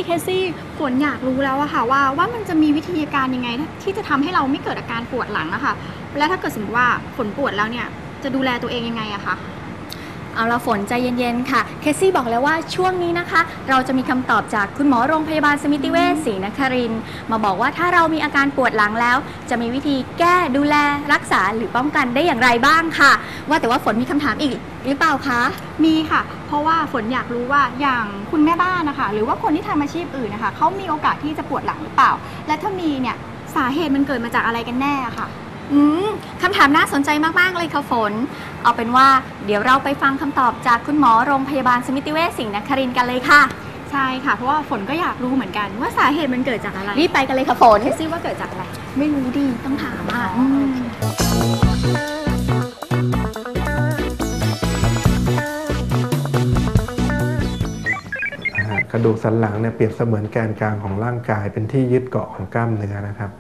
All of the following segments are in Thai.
ซี่ฝนอยากรู้แล้วอะค่ะว่ามันจะมีวิธีการยังไงที่จะทำให้เราไม่เกิดอาการปวดหลังอะค่ะแล้วถ้าเกิดสมมติว่าฝนปวดแล้วเนี่ยจะดูแลตัวเองยังไงอะคะเอาละฝนใจเย็นๆค่ะเคซี่บอกแล้วว่าช่วงนี้นะคะเราจะมีคำตอบจากคุณหมอโรงพยาบาลสมิติเวชศรีนครินทร์มาบอกว่าถ้าเรามีอาการปวดหลังแล้วจะมีวิธีแก้ดูแลรักษาหรือป้องกันได้อย่างไรบ้างค่ะว่าแต่ว่าฝนมีคำถามอีกหรือเปล่าคะมีค่ะเพราะว่าฝนอยากรู้ว่าอย่างคุณแม่บ้านนะคะหรือว่าคนที่ทำอาชีพอื่นนะคะเขามีโอกาสที่จะปวดหลังหรือเปล่าและถ้ามีเนี่ยสาเหตุมันเกิดมาจากอะไรกันแน่ค่ะคำถามน่าสนใจมากๆเลยค่ะฝนเอาเป็นว่าเดี๋ยวเราไปฟังคำตอบจากคุณหมอโรงพยาบาลสมิติเวชศรีนครินทร์กันเลยค่ะใช่ค่ะเพราะว่าฝนก็อยากรู้เหมือนกันว่าสาเหตุมันเกิดจากอะไรรีบไปกันเลยค่ะฝนเคซี่ว่าเกิดจากอะไรไม่รู้ดิต้องถามอ่ะกระดูกสันหลังเนี่ยเปรียบเสมือนแกนกลางของร่างกายเป็นที่ยึดเกาะของกล้ามเนื้อนะครับ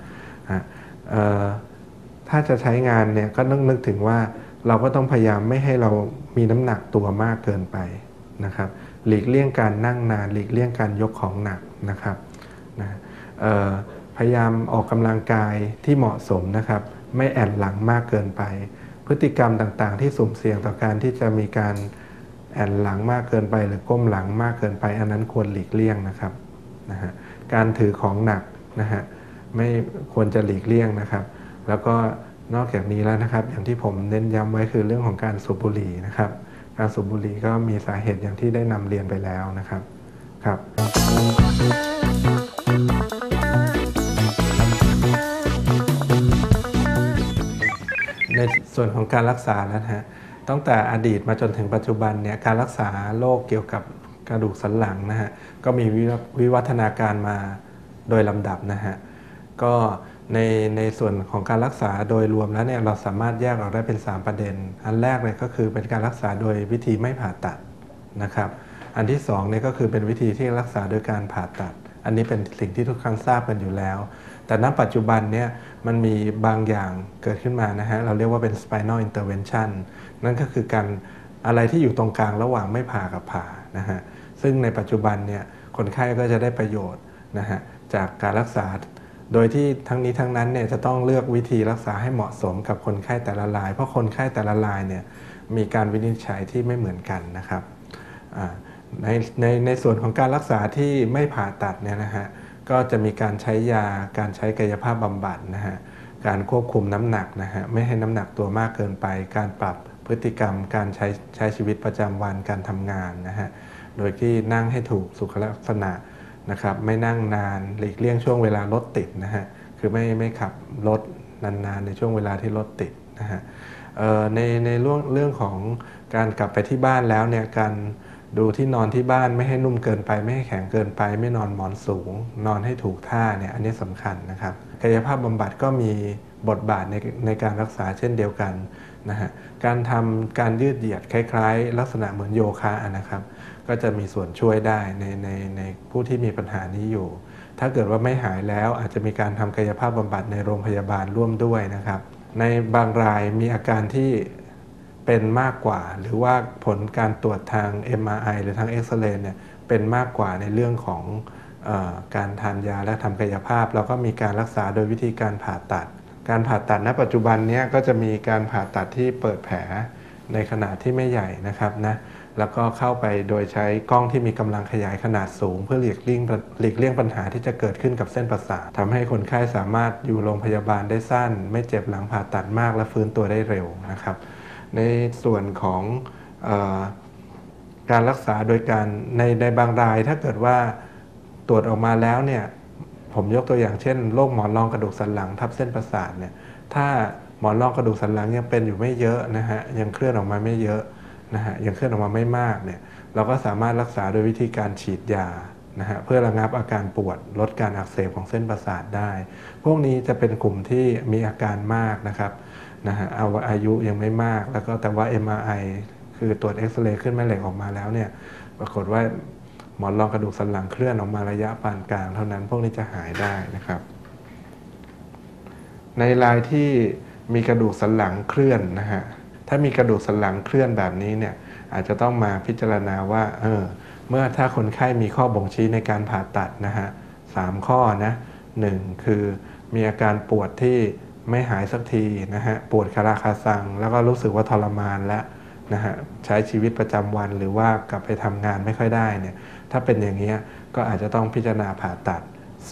ถ้าจะใช้งานเนี่ยก็ต้องนึกถึงว่าเราก็ต้องพยายามไม่ให้เรามีน้ำหนักตัวมากเกินไปนะครับหลีกเลี่ยงการนั่งนานหลีกเลี่ยงการยกของหนักนะครับพยายามออกกำลังกายที่เหมาะสมนะครับไม่แอนหลังมากเกินไปพฤติกรรมต่างๆที่สุ่มเสี่ยงต่อการที่จะมีการแอนหลังมากเกินไปหรือก้มหลังมากเกินไปอันนั้นควรหลีกเลี่ยงนะครับการถือของหนักไม่ควรจะหลีกเลี่ยงนะครับแล้วก็นอกจากนี้แล้วนะครับอย่างที่ผมเน้นย้ำไว้คือเรื่องของการสูบบุหรี่นะครับการสูบบุหรี่ก็มีสาเหตุอย่างที่ได้นำเรียนไปแล้วนะครับในส่วนของการรักษาแล้วนะฮะตั้งแต่อดีตมาจนถึงปัจจุบันเนี่ยการรักษาโรคเกี่ยวกับกระดูกสันหลังนะฮะก็มีวิวัฒนาการมาโดยลำดับนะฮะก็ในส่วนของการรักษาโดยรวมแล้วเนี่ยเราสามารถแยกออกได้เป็น3ประเด็นอันแรกเลยก็คือเป็นการรักษาโดยวิธีไม่ผ่าตัดนะครับอันที่2เนี่ยก็คือเป็นวิธีที่รักษาโดยการผ่าตัดอันนี้เป็นสิ่งที่ทุกท่านทราบกันอยู่แล้วแต่ณปัจจุบันเนี่ยมันมีบางอย่างเกิดขึ้นมานะฮะเราเรียกว่าเป็น spinal intervention นั่นก็คือการอะไรที่อยู่ตรงกลางระหว่างไม่ผ่ากับผ่านะฮะซึ่งในปัจจุบันเนี่ยคนไข้ก็จะได้ประโยชน์นะฮะจากการรักษาโดยที่ทั้งนี้ทั้งนั้นเนี่ยจะต้องเลือกวิธีรักษาให้เหมาะสมกับคนไข้แต่ละรายเพราะคนไข้แต่ละรายเนี่ยมีการวินิจฉัยที่ไม่เหมือนกันนะครับในส่วนของการรักษาที่ไม่ผ่าตัดเนี่ยนะฮะก็จะมีการใช้ยาการใช้กายภาพบำบัดนะฮะการควบคุมน้ำหนักนะฮะไม่ให้น้ำหนักตัวมากเกินไปการปรับพฤติกรรมการใช้ชีวิตประจำวันการทำงานนะฮะโดยที่นั่งให้ถูกสุขลักษณะนะครับไม่นั่งนานหลีกเลี่ยงช่วงเวลารถติดนะฮะคือไม่ขับรถนานๆในช่วงเวลาที่รถติดนะฮะในเรื่องของการกลับไปที่บ้านแล้วเนี่ยการดูที่นอนที่บ้านไม่ให้นุ่มเกินไปไม่ให้แข็งเกินไปไม่นอนหมอนสูงนอนให้ถูกท่าเนี่ยอันนี้สำคัญนะครับกายภาพบำบัดก็มีบทบาทในการรักษาเช่นเดียวกันนะฮะการทำการยืดเหยียดคล้ายๆลักษณะเหมือนโยคะนะครับก็จะมีส่วนช่วยได้ในผู้ที่มีปัญหานี้อยู่ถ้าเกิดว่าไม่หายแล้วอาจจะมีการทำกายภาพบำบัดในโรงพยาบาลร่วมด้วยนะครับในบางรายมีอาการที่เป็นมากกว่าหรือว่าผลการตรวจทาง MRI หรือทางเอ็กซเรย์เนี่ยเป็นมากกว่าในเรื่องของการทานยาและทำกายภาพเราก็มีการรักษาโดยวิธีการผ่าตัดการผ่าตัดณปัจจุบันนี้ก็จะมีการผ่าตัดที่เปิดแผลในขนาดที่ไม่ใหญ่นะครับนะแล้วก็เข้าไปโดยใช้กล้องที่มีกำลังขยายขนาดสูงเพื่อหลีกเลี่ยงปัญหาที่จะเกิดขึ้นกับเส้นประสาททำให้คนไข้สามารถอยู่โรงพยาบาลได้สั้นไม่เจ็บหลังผ่าตัดมากและฟื้นตัวได้เร็วนะครับในส่วนของการรักษาโดยการในบางรายถ้าเกิดว่าตรวจออกมาแล้วเนี่ยผมยกตัวอย่างเช่นโรคหมอนรองกระดูกสันหลังทับเส้นประสาทเนี่ยถ้าหมอนรองกระดูกสันหลังยังเป็นอยู่ไม่เยอะนะฮะยังเคลื่อนออกมาไม่เยอะนะฮะยังเคลื่อนออกมาไม่มากเนี่ยเราก็สามารถรักษาโดยวิธีการฉีดยานะฮะเพื่อระงับอาการปวดลดการอักเสบของเส้นประสาทได้พวกนี้จะเป็นกลุ่มที่มีอาการมากนะครับนะฮะอายุยังไม่มากแล้วก็แต่ว่า MRI คือตรวจเอ็กซเรย์ขึ้นแม่เหล็กออกมาแล้วเนี่ยปรากฏว่าหมอนรองกระดูกสันหลังเคลื่อนออกมาระยะปานกลางเท่านั้นพวกนี้จะหายได้นะครับในรายที่มีกระดูกสันหลังเคลื่อนนะฮะถ้ามีกระดูกสันหลังเคลื่อนแบบนี้เนี่ยอาจจะต้องมาพิจารณาว่าเมื่อถ้าคนไข้มีข้อบ่งชี้ในการผ่าตัดนะฮะ3 ข้อนะ1คือมีอาการปวดที่ไม่หายสักทีนะฮะปวดคาราคาซังแล้วก็รู้สึกว่าทรมานและนะฮะใช้ชีวิตประจำวันหรือว่ากลับไปทำงานไม่ค่อยได้เนี่ยถ้าเป็นอย่างนี้ก็อาจจะต้องพิจารณาผ่าตัด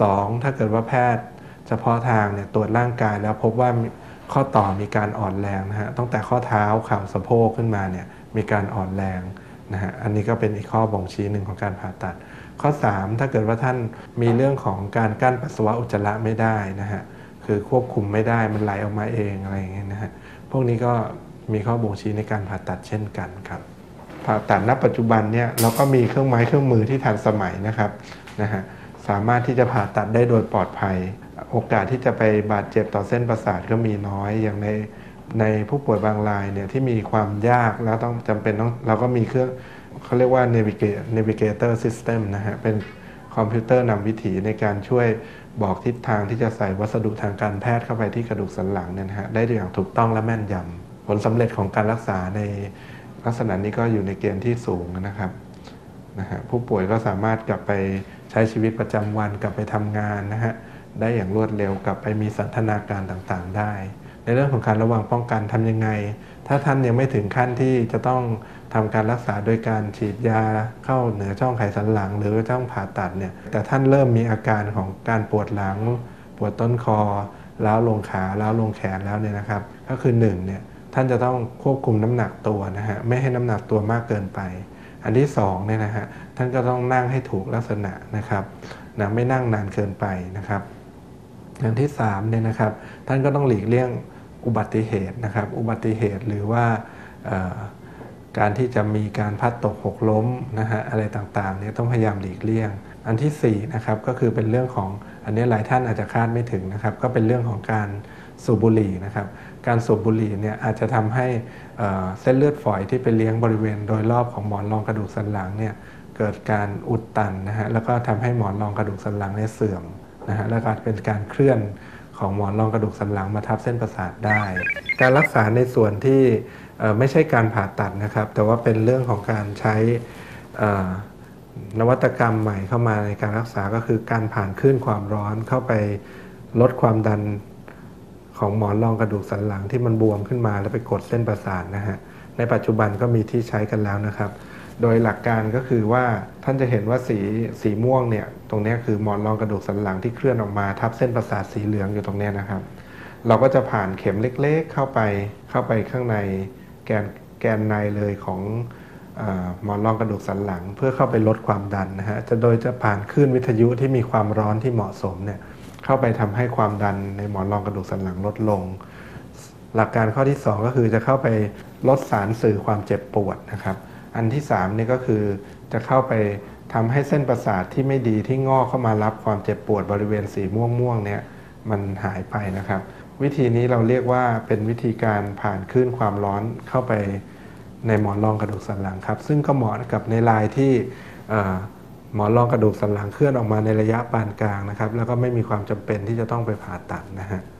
2ถ้าเกิดว่าแพทย์เฉพาะทางเนี่ยตรวจร่างกายแล้วพบว่าข้อต่อมีการอ่อนแรงนะฮะตั้งแต่ข้อเท้าเข่าสะโพกขึ้นมาเนี่ยมีการอ่อนแรงนะฮะอันนี้ก็เป็นอีกข้อบ่งชี้หนึ่งของการผ่าตัดข้อ3ถ้าเกิดว่าท่านมีเรื่องของการกั้นปัสสาวะอุจจาระไม่ได้นะฮะคือควบคุมไม่ได้มันไหลออกมาเองอะไรอย่างเงี้ยนะฮะพวกนี้ก็มีข้อบ่งชี้ในการผ่าตัดเช่นกันครับผ่าตัดณปัจจุบันเนี่ยเราก็มีเครื่องไม้เครื่องมือที่ทันสมัยนะครับนะฮะสามารถที่จะผ่าตัดได้โดยปลอดภัยโอกาสที่จะไปบาดเจ็บต่อเส้นประสาทก็มีน้อยอย่างในผู้ป่วยบางรายเนี่ยที่มีความยากแล้วต้องจำเป็นต้องเราก็มีเครื่องเขาเรียกว่า Navigator System นะฮะเป็นคอมพิวเตอร์นำวิถีในการช่วยบอกทิศทางที่จะใส่วัสดุทางการแพทย์เข้าไปที่กระดูกสันหลังเนี่ยนะฮะได้อย่างถูกต้องและแม่นยำผลสำเร็จของการรักษาในลักษณะนี้ก็อยู่ในเกณฑ์ที่สูงนะครับนะฮะผู้ป่วยก็สามารถกลับไปใช้ชีวิตประจำวันกลับไปทำงานนะฮะได้อย่างรวดเร็วกลับไปมีสันทนาการต่างๆได้ในเรื่องของการระวังป้องกันทำยังไงถ้าท่านยังไม่ถึงขั้นที่จะต้องทำการรักษาโดยการฉีดยาเข้าเหนือช่องไขสันหลังหรือช่องผ่าตัดเนี่ยแต่ท่านเริ่มมีอาการของการปวดหลังปวดต้นคอล้าวลงขาล้าวลงแขนแล้วเนี่ยนะครับก็คือ1เนี่ยท่านจะต้องควบคุมน้ำหนักตัวนะฮะไม่ให้น้ำหนักตัวมากเกินไปอันที่2เนี่ยนะฮะท่านก็ต้องนั่งให้ถูกลักษณะนะครับนะไม่นั่งนานเกินไปนะครับอย่างที่3เนี่ยนะครับท่านก็ต้องหลีกเลี่ยงอุบัติเหตุนะครับอุบัติเหตุหรือว่าการที่จะมีการพลัดตกหกล้มนะฮะอะไรต่างๆเนี่ยต้องพยายามหลีกเลี่ยงอันที่4นะครับก็คือเป็นเรื่องของอันนี้หลายท่านอาจจะคาดไม่ถึงนะครับก็เป็นเรื่องของการสูบบุหรี่นะครับการสูบบุหรี่เนี่ยอาจจะทำให้เส้นเลือดฝอยที่ไปเลี้ยงบริเวณโดยรอบของหมอนรองกระดูกสันหลังเนี่ยเกิดการอุดตันนะฮะแล้วก็ทำให้หมอนรองกระดูกสันหลังเนี่ยเสื่อมนะฮะแล้วก็เป็นการเคลื่อนของหมอนรองกระดูกสันหลังมาทับเส้นประสาทได้การรักษาในส่วนที่ไม่ใช่การผ่าตัดนะครับแต่ว่าเป็นเรื่องของการใช้นวัตกรรมใหม่เข้ามาในการรักษาก็คือการผ่านคลื่นความร้อนเข้าไปลดความดันของหมอนรองกระดูกสันหลังที่มันบวมขึ้นมาแล้วไปกดเส้นประสาทนะฮะในปัจจุบันก็มีที่ใช้กันแล้วนะครับโดยหลักการก็คือว่าท่านจะเห็นว่าสีม่วงเนี่ยตรงนี้คือหมอนรองกระดูกสันหลังที่เคลื่อนออกมาทับเส้นประสาทสีเหลืองอยู่ตรงนี้นะครับเราก็จะผ่านเข็มเล็กๆเข้าไปข้างในแกนในเลยของหมอนรองกระดูกสันหลังเพื่อเข้าไปลดความดันนะฮะโดยจะผ่านคลื่นวิทยุที่มีความร้อนที่เหมาะสมเนี่ยเข้าไปทำให้ความดันในหมอนรองกระดูกสันหลังลดลงหลักการข้อที่2ก็คือจะเข้าไปลดสารสื่อความเจ็บปวดนะครับอันที่3นี่ก็คือจะเข้าไปทำให้เส้นประสาทที่ไม่ดีที่งอกเข้ามารับความเจ็บปวดบริเวณสีม่วงเนี่ยมันหายไปนะครับวิธีนี้เราเรียกว่าเป็นวิธีการผ่านคลื่นความร้อนเข้าไปในหมอนรองกระดูกสันหลังครับซึ่งก็เหมาะกับในรายที่หมอนรองกระดูกสันหลังเคลื่อนออกมาในระยะปานกลางนะครับแล้วก็ไม่มีความจำเป็นที่จะต้องไปผ่าตัดนะฮะ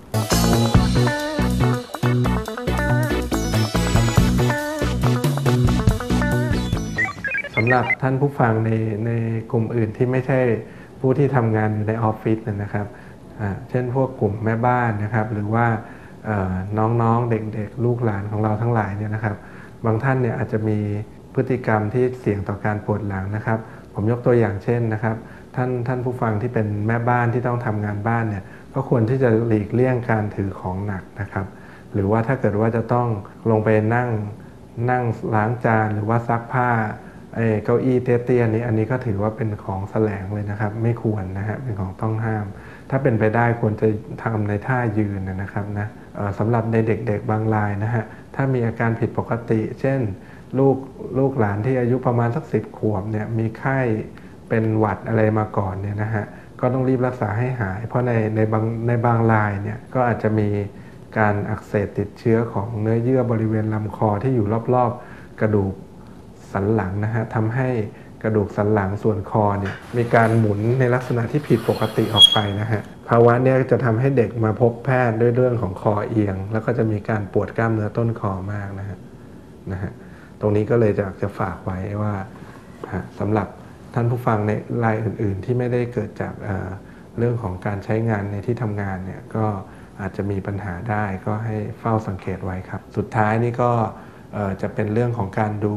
สำหรับท่านผู้ฟังในกลุ่มอื่นที่ไม่ใช่ผู้ที่ทำงานอยู่ในออฟฟิศนะครับเช่นพวกกลุ่มแม่บ้านนะครับหรือว่าน้องๆเด็กๆลูกหลานของเราทั้งหลายเนี่ยนะครับบางท่านเนี่ยอาจจะมีพฤติกรรมที่เสี่ยงต่อการปวดหลังนะครับผมยกตัวอย่างเช่นนะครับท่านผู้ฟังที่เป็นแม่บ้านที่ต้องทำงานบ้านเนี่ยก็ควรที่จะหลีกเลี่ยงการถือของหนักนะครับหรือว่าถ้าเกิดว่าจะต้องลงไปนั่งล้างจานหรือว่าซักผ้าเก้าอี้เตี้ยๆนี้อันนี้ก็ถือว่าเป็นของแสลงเลยนะครับไม่ควรนะฮะเป็นของต้องห้ามถ้าเป็นไปได้ควรจะทำในท่ายืนนะครับนะสำหรับในเด็กๆบางรายนะฮะถ้ามีอาการผิดปกติเช่นลูกหลานที่อายุประมาณสัก10 ขวบเนี่ยมีไข้เป็นหวัดอะไรมาก่อนเนี่ยนะฮะก็ต้องรีบรักษาให้หายเพราะในบางรายเนี่ยก็อาจจะมีการอักเสบติดเชื้อของเนื้อเยื่อบริเวณลำคอที่อยู่รอบๆกระดูกสันหลังนะฮะทำให้กระดูกสันหลังส่วนคอเนี่ยมีการหมุนในลักษณะที่ผิดปกติออกไปนะฮะภาวะนี้จะทำให้เด็กมาพบแพทย์ด้วยเรื่องของคอเอียงแล้วก็จะมีการปวดกล้ามเนื้อต้นคอมากนะฮะตรงนี้ก็เลยจะฝากไว้ว่าสำหรับท่านผู้ฟังในรายอื่นๆที่ไม่ได้เกิดจากเรื่องของการใช้งานในที่ทำงานเนี่ยก็อาจจะมีปัญหาได้ก็ให้เฝ้าสังเกตไว้ครับสุดท้ายนี่ก็จะเป็นเรื่องของการดู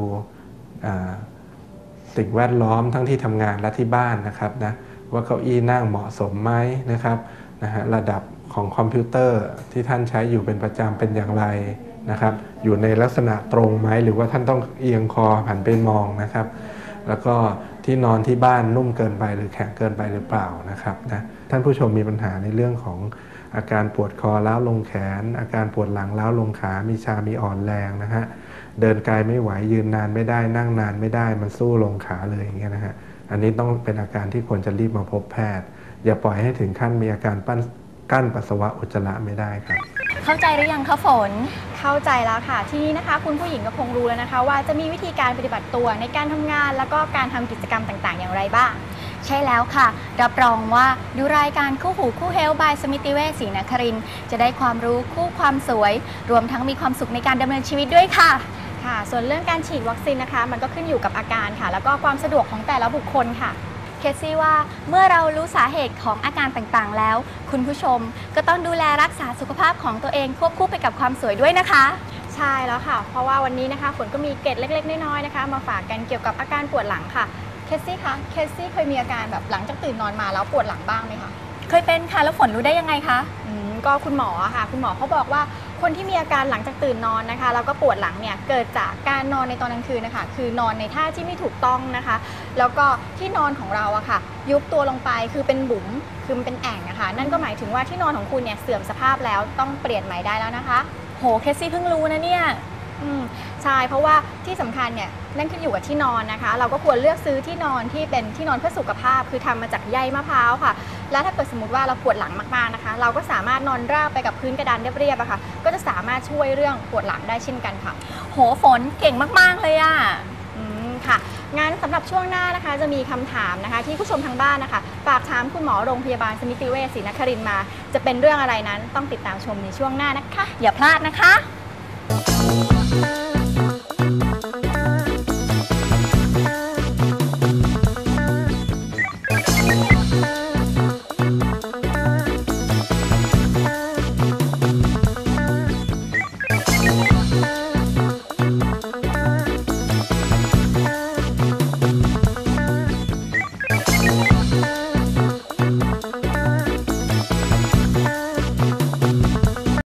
สิ่งแวดล้อมทั้งที่ทำงานและที่บ้านนะครับนะว่าเก้าอี้นั่งเหมาะสมไหมนะครับระดับของคอมพิวเตอร์ที่ท่านใช้อยู่เป็นประจำเป็นอย่างไรนะครับอยู่ในลักษณะตรงไหมหรือว่าท่านต้องเอียงคอหันไปมองนะครับแล้วก็ที่นอนที่บ้านนุ่มเกินไปหรือแข็งเกินไปหรือเปล่านะครับนะท่านผู้ชมมีปัญหาในเรื่องของอาการปวดคอล้าวลงแขนอาการปวดหลังล้าวลงขามีชามีอ่อนแรงนะฮะเดินไกลไม่ไหวยืนนานไม่ได้นั่งนานไม่ได้มันสู้ลงขาเลยอย่างเงี้ยนะฮะอันนี้ต้องเป็นอาการที่ควรจะรีบมาพบแพทย์อย่าปล่อยให้ถึงขั้นมีอาการกั้นปัสสาวะอุจจาระไม่ได้ครับเข้าใจหรือยังคะฝนเข้าใจแล้วค่ะทีนี้นะคะคุณผู้หญิงก็คงรู้แล้วนะคะว่าจะมีวิธีการปฏิบัติตัวในการทำงานแล้วก็การทำกิจกรรมต่างๆอย่างไรบ้างใช่แล้วค่ะรับรองว่าดูรายการคู่หูคู่เฮลบายสมิติเวชศรีนครินทร์จะได้ความรู้คู่ความสวยรวมทั้งมีความสุขในการดำเนินชีวิตด้วยค่ะค่ะส่วนเรื่องการฉีดวัคซีนนะคะมันก็ขึ้นอยู่กับอาการค่ะแล้วก็ความสะดวกของแต่ละบุคคลค่ะเคซี่ว่าเมื่อเรารู้สาเหตุของอาการต่างๆแล้วคุณผู้ชมก็ต้องดูแลรักษาสุขภาพของตัวเองควบคู่ไปกับความสวยด้วยนะคะใช่แล้วค่ะเพราะว่าวันนี้นะคะฝนก็มีเกร็ดเล็กๆน้อยๆนะคะมาฝากกันเกี่ยวกับอาการปวดหลังค่ะเคซี่คะเคซี่เคยมีอาการแบบหลังจากตื่นนอนมาแล้วปวดหลังบ้างไหมคะเคยเป็นค่ะแล้วฝนรู้ได้ยังไงคะก็คุณหมอค่ะคุณหมอเขาบอกว่าคนที่มีอาการหลังจากตื่นนอนนะคะแล้วก็ปวดหลังเนี่ยเกิดจากการนอนในตอนกลางคืนนะคะคือนอนในท่าที่ไม่ถูกต้องนะคะแล้วก็ที่นอนของเราอะค่ะยุบตัวลงไปคือเป็นบุ๋มคือมันเป็นแอ่งนะคะนั่นก็หมายถึงว่าที่นอนของคุณเนี่ยเสื่อมสภาพแล้วต้องเปลี่ยนใหม่ได้แล้วนะคะโหเคซี่เพิ่งรู้นะเนี่ยใช่เพราะว่าที่สำคัญเนี่ยนั่นขึ้นอยู่กับที่นอนนะคะเราก็ควรเลือกซื้อที่นอนที่เป็นที่นอนเพื่อสุขภาพคือทำมาจากใยมะพร้าวค่ะแล้วถ้าเกิดสมมติว่าเราปวดหลังมากๆนะคะเราก็สามารถนอนราบไปกับพื้นกระดานเรียบๆอะค่ะก็จะสามารถช่วยเรื่องปวดหลังได้เช่นกันค่ะโหฝนเก่งมากๆเลยอะค่ะงั้นสำหรับช่วงหน้านะคะจะมีคำถามนะคะที่ผู้ชมทางบ้านนะคะฝากถามคุณหมอโรงพยาบาลสมิติเวชศรีนครินทร์มาจะเป็นเรื่องอะไรนั้นต้องติดตามชมในช่วงหน้านะคะอย่าพลาดนะคะ